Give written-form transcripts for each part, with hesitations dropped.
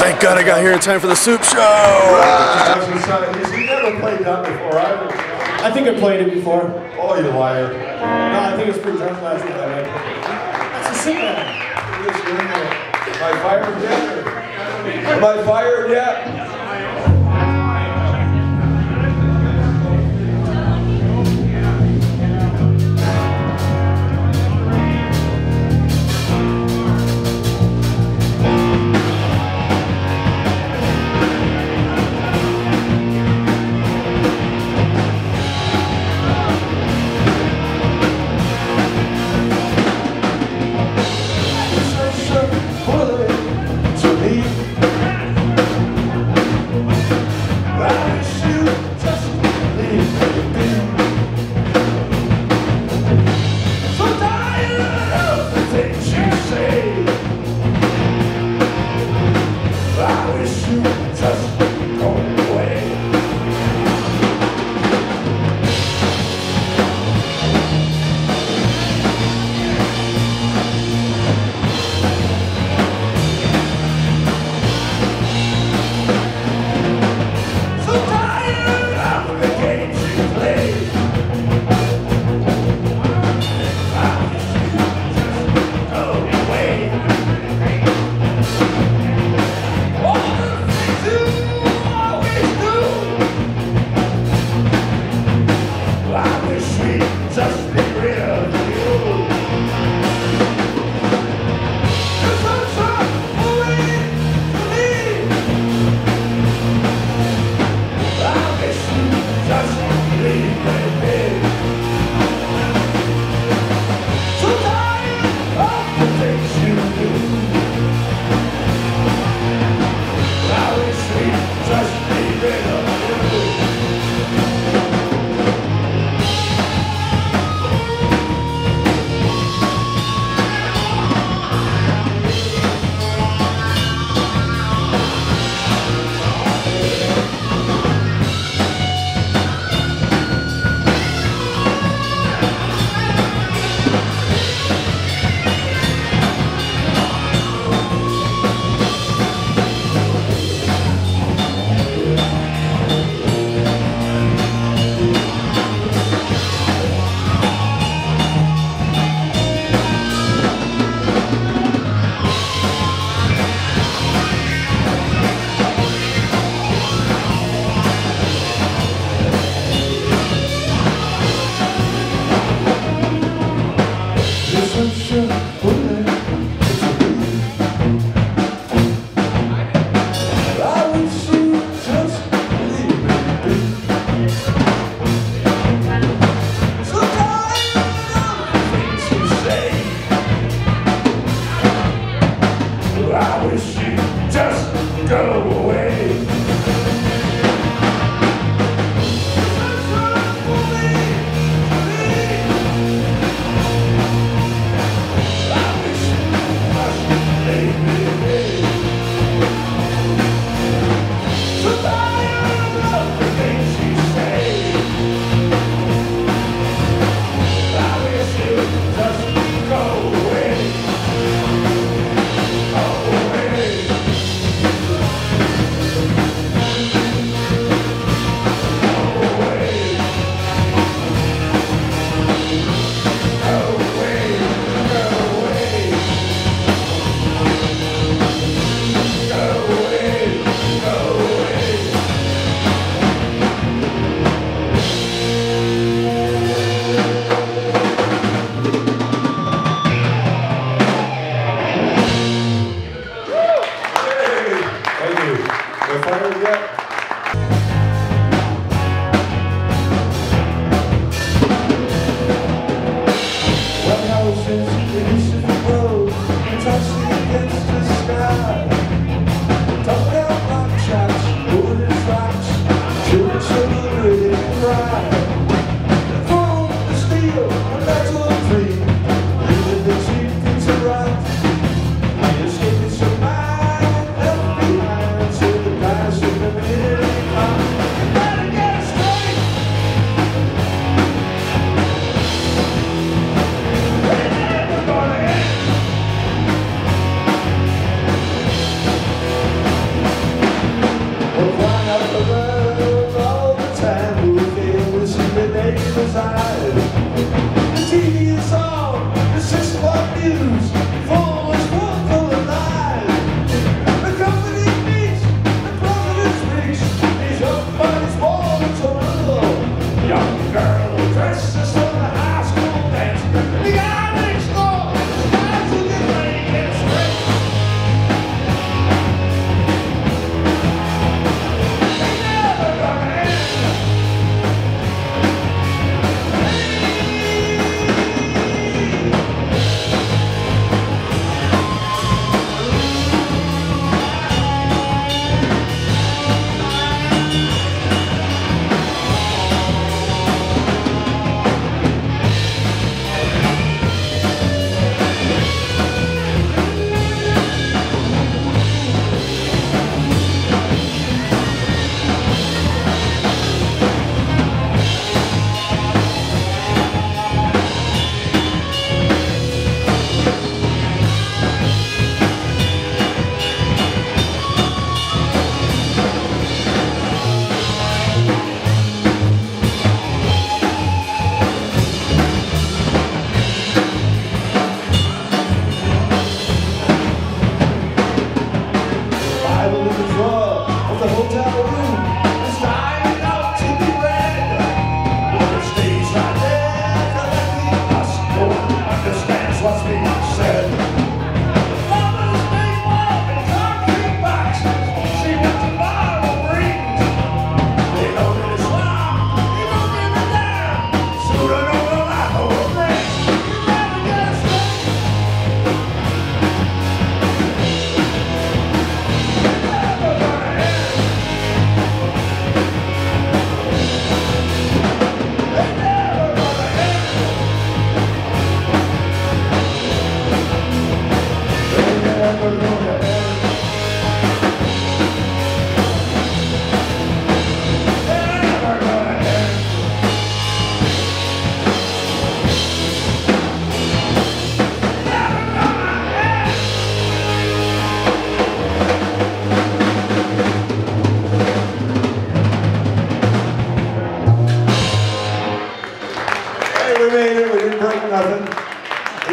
Thank God I got here in time for the soup show. You never played that before, I think I played it before. Oh, you liar. No, I think it was pretty drunk last night. That's a singer. Am I fired yet? Am I fired yet?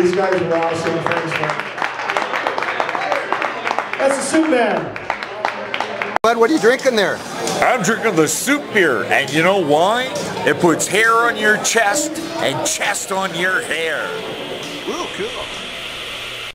These guys are awesome. Thanks, man. That's the Soup Man. Bud, what are you drinking there? I'm drinking the soup beer, and you know why? It puts hair on your chest and chest on your hair.